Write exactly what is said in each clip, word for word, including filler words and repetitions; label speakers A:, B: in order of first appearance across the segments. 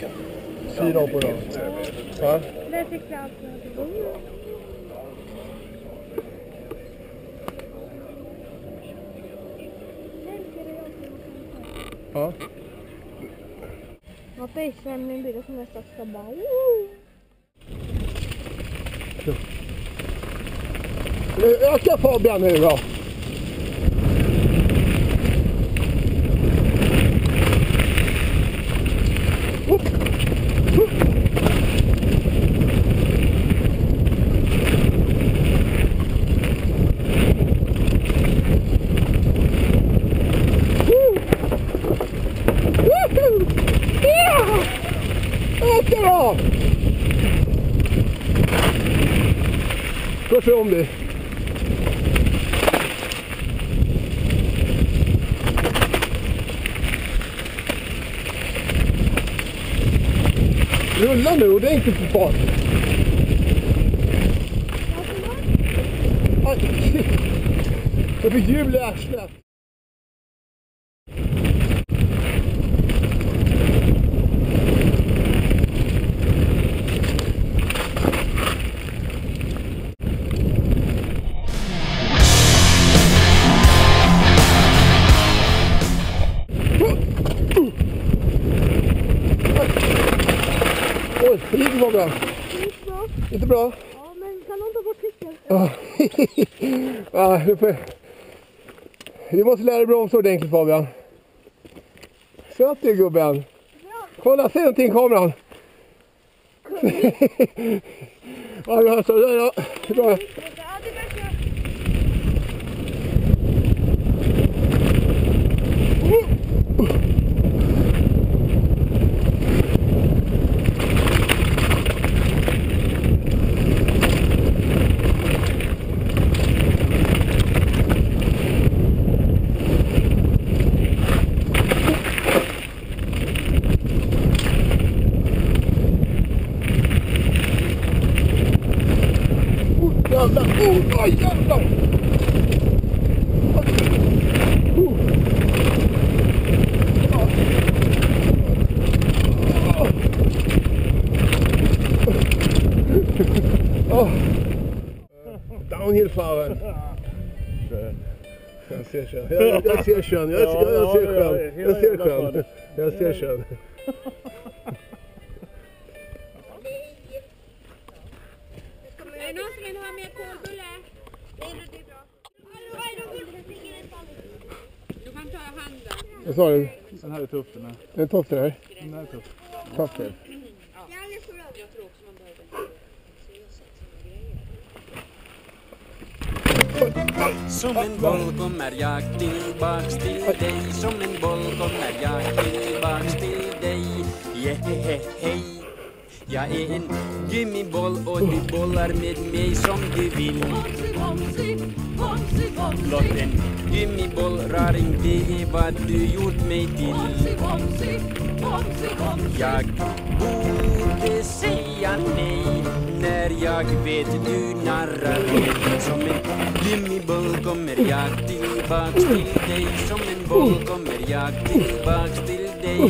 A: Syra på dem. Ja.
B: Det fick jag alltid.
A: Ja.
B: Vad är min bil som nästan ska bara...
A: Öka Fabian nu då. Öka då! Ska se om det. Rulla nu ordentligt på fart. Aj, shit. Jag fick hjul i arslet. Oj, det gick bra.
B: Det gick bra.
A: Inte bra?
B: Ja, men kan någon ta bort cykeln?
A: Ja, du får... Du måste lära dig bromsa ordentligt, Fabian. Söt dig, gubben. Kolla, se någonting i kameran. Ja, jag så där då. Bra.
B: Ja, det verkar...
A: Jävlar! Oh, aj, jävlar! Oh. Oh. Downhill-faren. Jag ser sjön. Jag, jag ser sjön. Jag, jag, jag ser sjön. Jag ser sjön. Jag ser sjön.
B: Är det någon som vill ha mer kolbulle? Nej, det är bra. Du kan ta handen.
A: Vad sa du?
C: Den här är tuff, den här.
A: Den är tuff, det här.
C: Den här är tuff.
A: Tuff, det.
B: Jag tror också man behöver.
D: Som en boll kommer jag tillbaks till dig. Som en boll kommer jag tillbaks till dig. Yeah, hej. Jag är en gummiboll och du bollar med mig som du vill. Blott en gummibollraring, det är vad du gjort mig till. Jag borde säga nej när jag vet du narrar mig. Som en gummiboll kommer jag tillbaks till dig. Som en boll kommer jag tillbaks till dig.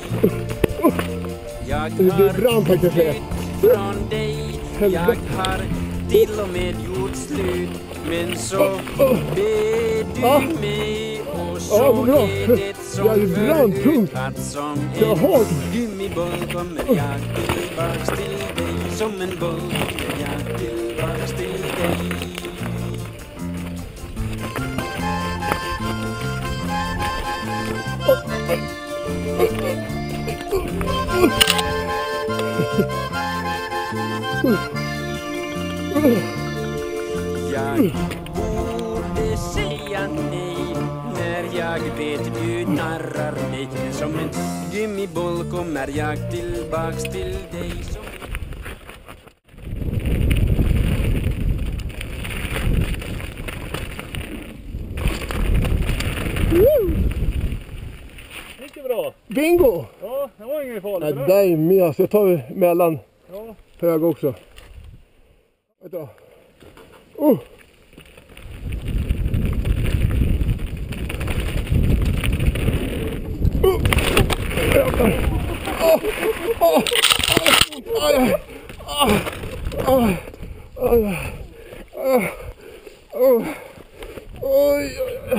D: Jag har flytt från dig. Jag har till och med gjort slut. Men så ber du mig. Och så är det som förut. Att som en gummiboll kommer jag tillbaks till dig. Som en boll kommer jag tillbaks till dig. Jag borde säga nej när jag vet du narrar mig. Som en gummiboll kommer jag tillbaks till dig. Som...
C: Mycket bra.
A: Bingo!
C: Ja, det var ingen farligt.
A: Nej, det är med. Så jag tar mellan
C: ja.
A: hög också. Vänta. Oh! Oh! Jävlar! Åh! Åh! Aj! Aj! Aj! Aj! Aj! Oj! Oj!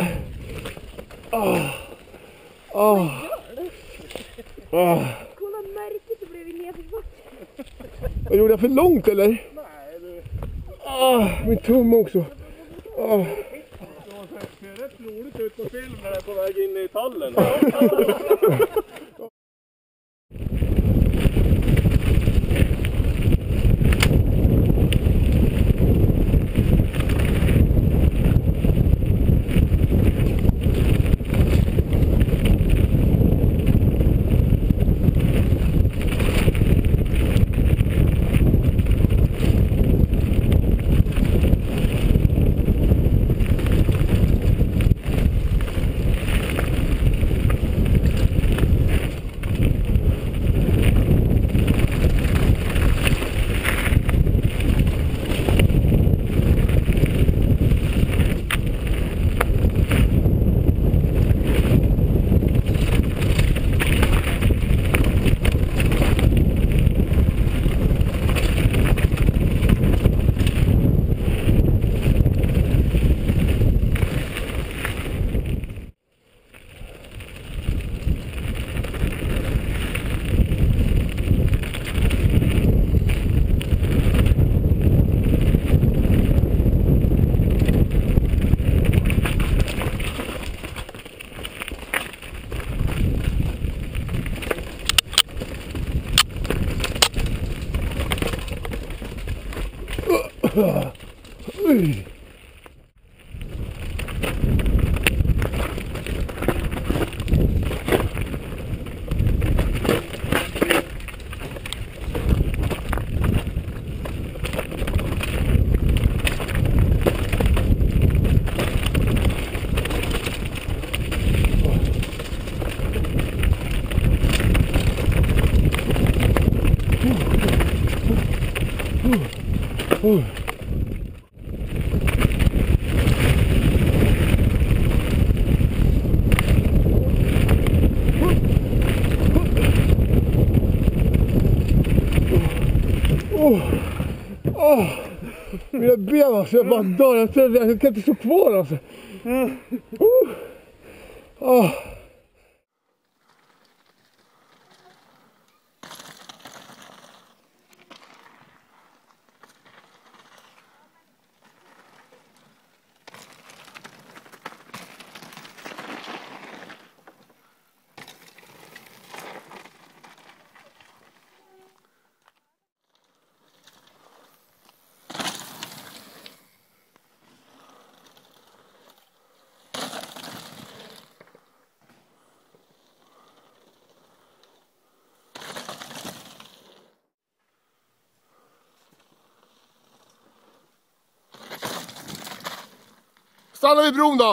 A: Ah! Ah! Ah!
B: Kolla märket, det blev ju nedförsbart.
A: Vad gjorde jag för långt eller?
C: Nej, du.
A: Ah, min tumme också. Ah.
C: Det ser rätt roligt ut på film när jag är på väg in i tallen.
A: Oj. Oh. Oh. Oh. Mina ben alltså, jag bara dör, jag, jag kan inte stå kvar alltså. Oh. Oh. Stanna vid bron då!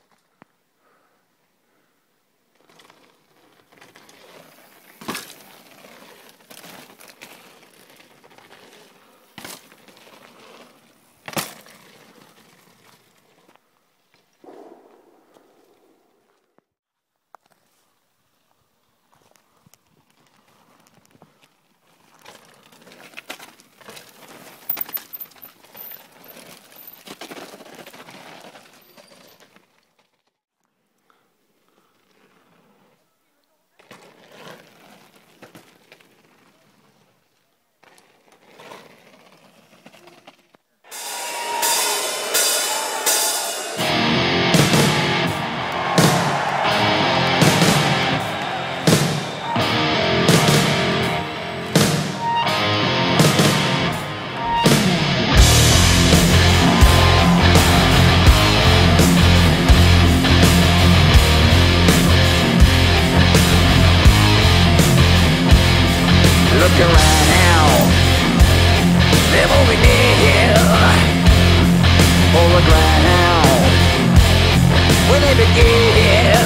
E: Look around now, they've over there on the ground when they begin.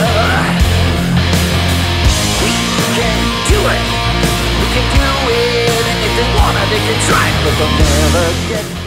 E: We can do it, we can do it, and if they wanna, they can try, but they'll never get.